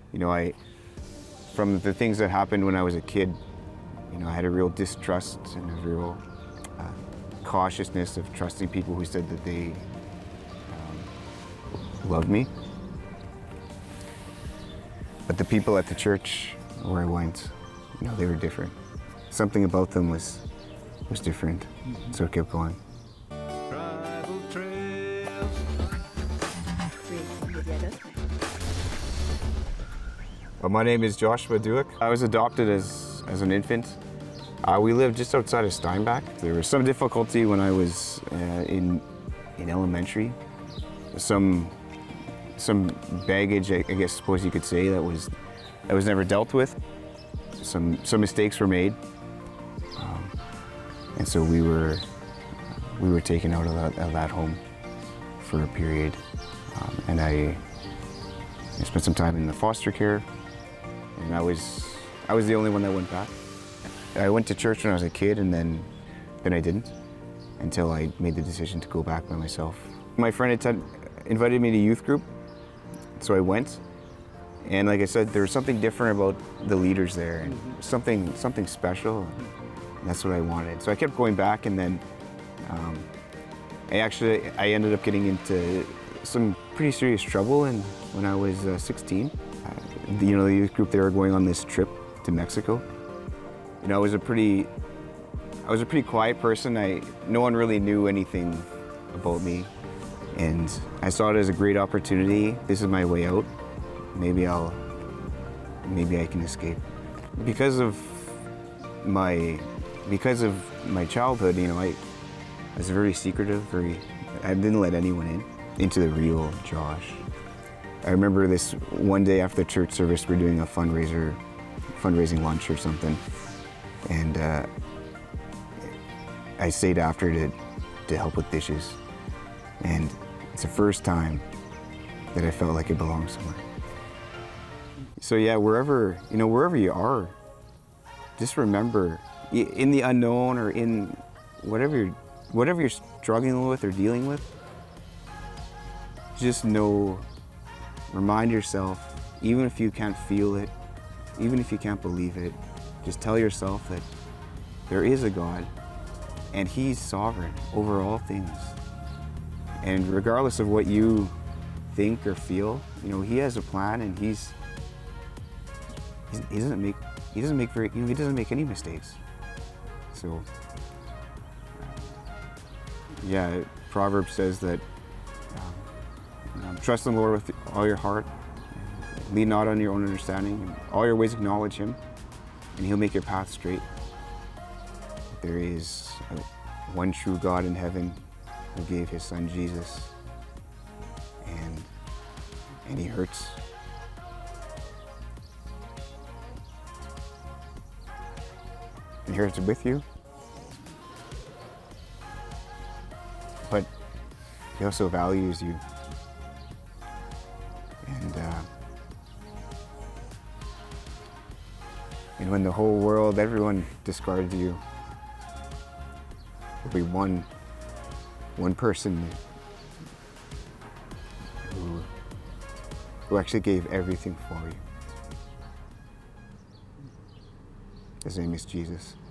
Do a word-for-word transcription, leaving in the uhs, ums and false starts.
You know, I, from the things that happened when I was a kid, you know, I had a real distrust and a real uh, cautiousness of trusting people who said that they um, loved me. But the people at the church where I went, you know, they were different. Something about them was was different, mm-hmm. So I kept going. Well, my name is Joshua Dueck. I was adopted as, as an infant. Uh, we lived just outside of Steinbach. There was some difficulty when I was uh, in, in elementary. Some, some baggage, I, I guess, suppose you could say, that was, that was never dealt with. Some, some mistakes were made. Um, and so we were, we were taken out of that, of that home for a period. Um, and I, I spent some time in the foster care. And I was, I was the only one that went back. I went to church when I was a kid, and then, then I didn't, until I made the decision to go back by myself. My friend had invited me to youth group, so I went. And like I said, there was something different about the leaders there, and something, something special. And that's what I wanted. So I kept going back, and then um, I actually, I ended up getting into some pretty serious trouble and when I was uh, sixteen. Uh, the, you know, the youth group, they were going on this trip to Mexico. You know, I was a pretty, I was a pretty quiet person. I, no one really knew anything about me. And I saw it as a great opportunity. This is my way out. Maybe I'll, maybe I can escape. Because of my, because of my childhood, you know, I, I was very secretive, very, I didn't let anyone in, into the real Josh. I remember this one day after the church service, we were doing a fundraiser, fundraising lunch or something. And uh, I stayed after to, to help with dishes. And it's the first time that I felt like I belonged somewhere. So yeah, wherever, you know, wherever you are, just remember, in the unknown or in whatever you're, whatever you're struggling with or dealing with, just know, remind yourself, even if you can't feel it, even if you can't believe it, just tell yourself that there is a God and He's sovereign over all things. And regardless of what you think or feel, you know, He has a plan, and He's, he's he doesn't make he doesn't make very you know he doesn't make any mistakes. So yeah, Proverbs says that um, um, trust in the Lord with all your heart, lean not on your own understanding, and all your ways acknowledge Him, and He'll make your path straight. There is a, one true God in heaven who gave His Son Jesus, and and He hurts. And He hurts with you, but He also values you. And uh, and when the whole world, everyone discards you, there'll be one, one person who, who actually gave everything for you. His name is Jesus.